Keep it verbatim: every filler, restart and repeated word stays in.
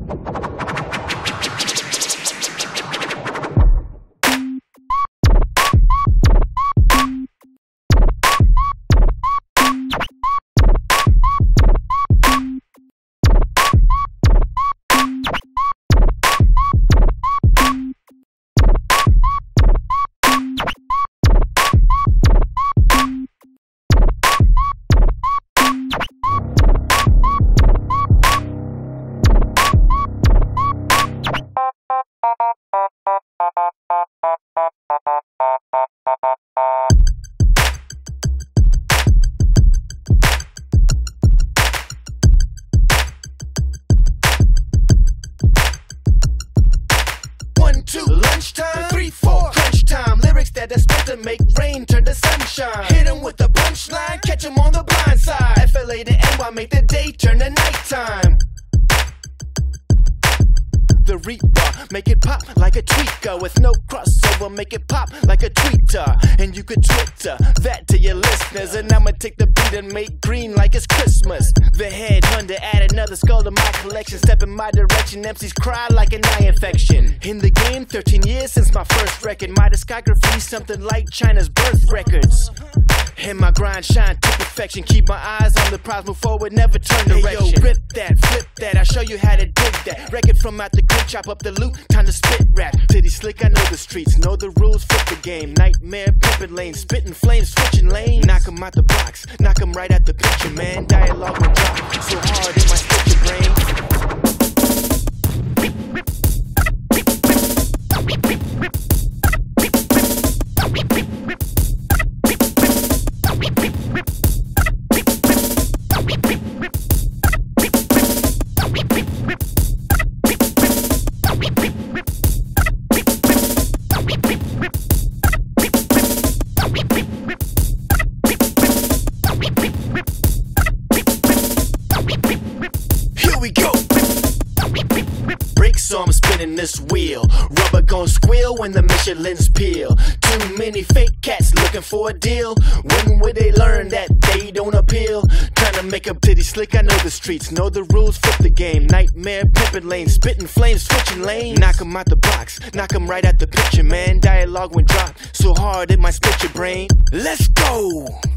Lunchtime, three, four, crunch time. Lyrics that are supposed to make rain turn to sunshine. Hit 'em with the punchline, catch 'em on the blind side. F L A to N Y, make the day turn to nighttime. The Reaper, make it pop like a tweaker. With no crossover, make it pop like a tweeter. And you could Twitter that to your listeners. And I'ma take the beat and make green like it's Christmas. The headhunter, add another skull to my collection. Step in my direction, M Cs cry like an eye infection. In the game, thirteen years since my first record. My discography, something like China's birth records. And my grind shine to perfection. Keep my eyes on the prize, move forward, never turn direction. Hey yo, rip that, flip that, I'll show you how to dig that. Record from out the crib, chop up the loot, time to spit rap. Titty slick, I know the streets, know the rules, fit the game. Nightmare, pimpin' lane, spittin' flames, switching lanes. Knock 'em out the box, knock 'em right at the picture, man. Dialogue will drop, so hard it might split your brain. So I'm spinning this wheel. Rubber gon' squeal when the Michelin's peel. Too many fake cats looking for a deal. When will they learn that they don't appeal? Trying to make a titty slick, I know the streets, know the rules, flip the game. Nightmare, pimpin' lane, spitting flames, switching lanes. Knock 'em out the box, knock 'em right at the picture, man. Dialogue when drop, so hard it might split your brain. Let's go!